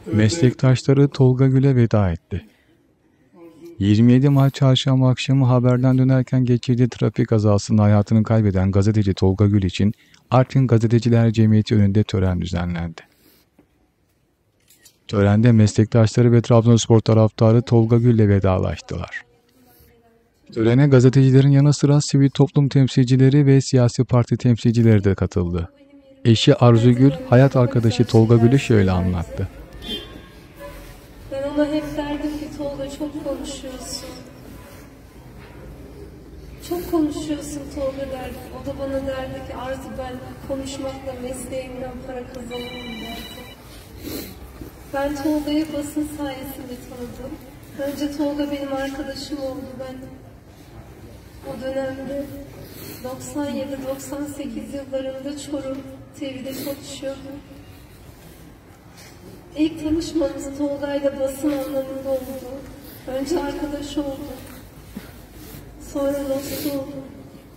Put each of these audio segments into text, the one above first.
Meslektaşları Tolga Gül'e veda etti. 27 Mart çarşamba akşamı haberden dönerken geçirdiği trafik kazasında hayatını kaybeden gazeteci Tolga Gül için Artvin Gazeteciler Cemiyeti önünde tören düzenlendi. Törende meslektaşları ve Trabzonspor taraftarı Tolga Gül'le vedalaştılar. Törene gazetecilerin yanı sıra sivil toplum temsilcileri ve siyasi parti temsilcileri de katıldı. Eşi Arzu Gül, hayat arkadaşı Tolga Gül'ü şöyle anlattı. Ben ona hep derdim ki Tolga çok konuşuyorsun. Çok konuşuyorsun Tolga derdim. O da bana derdi ki Arzu ben konuşmakla mesleğimden para kazanıyorum derdi. Ben Tolga'yı basın sayesinde tanıdım. Önce Tolga benim arkadaşım oldu. Ben o dönemde 97-98 yıllarında Çorum TV'de çalışıyordum. İlk tanışmamız Tolga'yla basın anlamında oldu. Önce arkadaş olduk. Sonra dost olduk.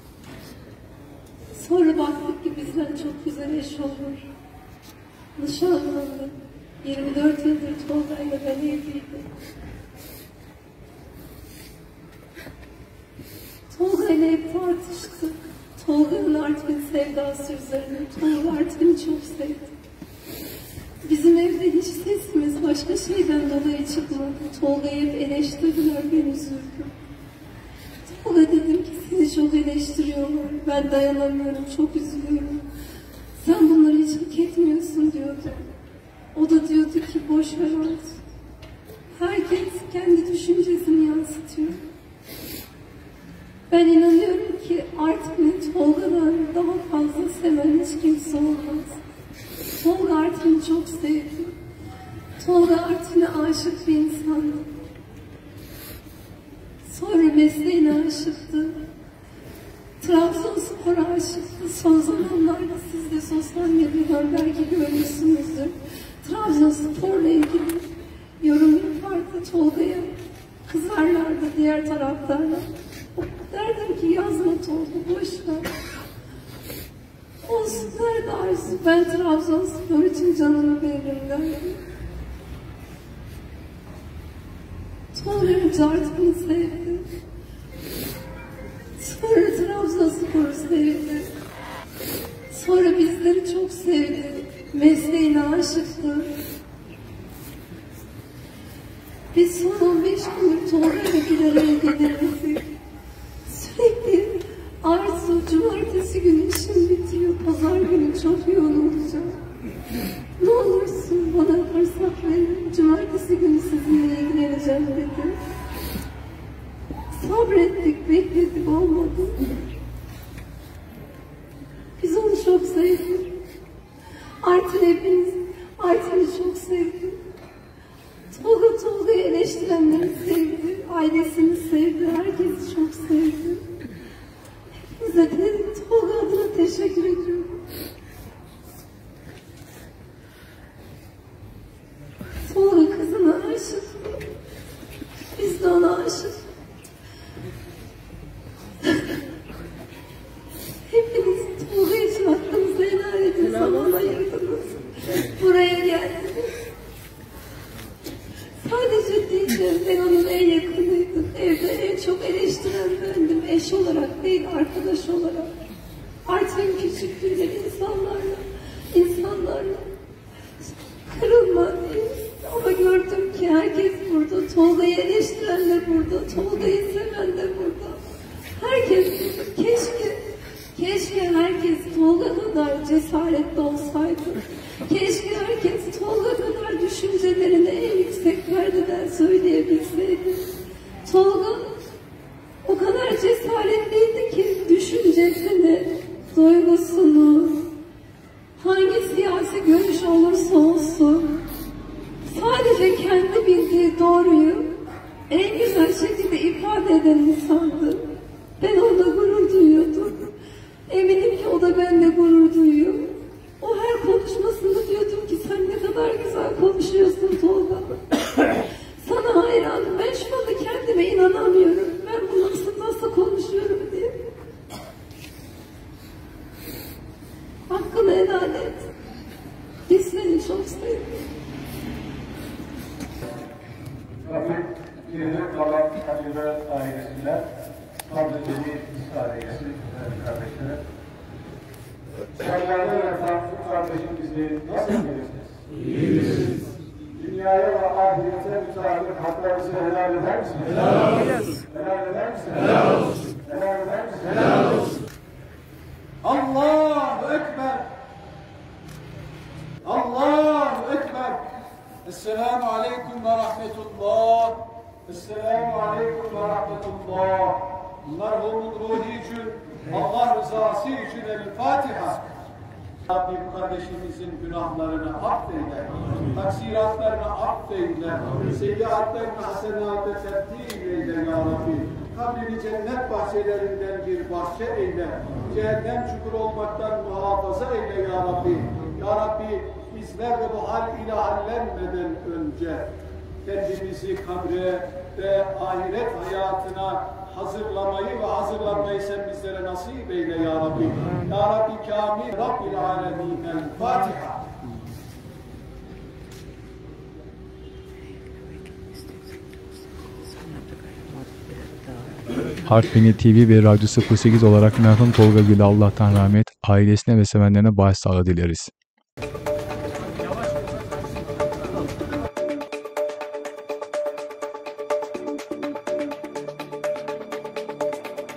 Sonra baktık ki bizden çok güzel eş olur. Nişanlandık. 24 yıldır Tolga'yla ben evliydim. Tolga'yla hep tartıştık. Tolga'nın Artvin sevdası üzerine. Tolga Artvin'i çok sevdi. Bizim evde hiç sesimiz başka şeyden dolayı çıkmadı. Tolga'yı hep eleştirdiler, ben üzüldüm. Tolga dedim ki sizi çok eleştiriyorlar. Ben dayanamıyorum, çok üzülüyorum. Sen bunları hiç hak etmiyorsun diyordu. O da diyordu ki boş ver artık. Herkes kendi düşüncesini yansıtıyor. Ben inanıyorum ki Artvin'i Tolga'dan daha fazla seven hiç kimse olmaz. Tolga Artvin'i çok sevdi. Tolga Artvin'e aşık bir insandı. Sonra mesleğine aşıktı. Trabzonspor'a aşıktı. Son zamanlarda siz de sosyal medyadan belki görmüşsünüzdür. Trabzonspor'la ilgili yorum yapardı Tolga'ya. Kızarlardı diğer taraftarlar. Derdim ki yazma Tolga, boş ver. Olsun nerede Arzu? Ben Trabzonspor için canımı veririm derdim. Tolga önce Artvin'i sevdi. Sonra Trabzonspor'u sevdi. Sonra bizleri çok sevdi. Mesleğine aşıktı. Biz son 15 gündür Tolga'yla bir araya gelirdik. Sürekli Arzu cumartesi günü işim bitiyor. Pazar günü çok yoğun olacağım. Ne olursun bana fırsat verin. Cumartesi günü sizinle ilgileneceğim dedi. Sabrettik, bekledik, olmadı. Biz onu çok sevdik. Artvin hepiniz, Artvin'i çok sevdi. Tolga'yı eleştirenleri sevdi. Ailesini sevdi. Herkesi çok sevdi. Hepinize de Tolga adına teşekkür ediyorum. Tolga kızına aşık. Biz de ona aşık. Hepiniz Tolga için hakkınızı helal edin. Zaman ayırdınız. Buraya geldiniz. Sadece diyeceğim, ben onun en yakınıydım. Evde en çok eleştiren bendim. Eş olarak değil, arkadaş olarak. Artvin küçüklüğüyle insanlarla kırılma değil. Ama gördüm ki herkes burada. Tolga'yı eleştiren de burada. Tolga'yı seven de burada. Herkes burada. Keşke herkes Tolga kadar cesaretli olsaydı. Keşke herkes Tolga kadar düşüncelerini en yüksek perdeden söyleyebilseydi. Tolga o kadar cesaretliydi ki düşüncesini, duygusunu, hangi siyasi görüş olursa olsun sadece kendi bildiği doğruyu en güzel şekilde ifade eden insandı. Ben onunla gurur duyuyordum. Eminim ki o da benimle gurur duyuyor. O her konuşmasında diyordum ki sen ne kadar güzel konuşuyorsun Tolga. Sana hayranım. Ben şu anda kendime inanamıyorum. Ben bunu nasıl konuşuyorum diye. Hakkını helal et. Biz seni çok sevdik. Halil'e ailesinden Hamdülillah İsa ailesi kardeşlerim. Saygıdeğer ve Tanrı kardeşimizi nasıl bilirsiniz? İyiyiz. Dünyaya ve ahirete müteahhit haklarınızı helal eder misiniz? Helal olsun. Helal eder misiniz? Helal olsun. Helal eder misiniz? Helal olsun. Allahu Ekber. Allahu Ekber. Esselamu Aleyküm ve Rahmetullah. Esselamu Aleyküm ve Rahmetullah. Merhumun ruhi için, Allah rızası için El Fatiha. Rabbim kardeşimizin günahlarını affeyle, taksiratlarını affeyle, seyyiatlarını hasenata tebdil eyle ya Rabbi. Kabrini cennet bahçelerinden bir bahçe eyle, cehennem çukur olmaktan muhafaza eyle ya Rabbi. Ya Rabbi bizler de bu hal ile hallenmeden önce kendimizi kabre ve ahiret hayatına hazırlamayı ve hazırlanmayı sen bizlere nasip eyle ya Rabbi. Ya Rabbi Kamil Rabbil Alemin. El Fatiha. Harpini TV ve Radyo 08 olarak merhum Tolga Gül'e Allah'tan rahmet, ailesine ve sevenlerine başsağlığı dileriz.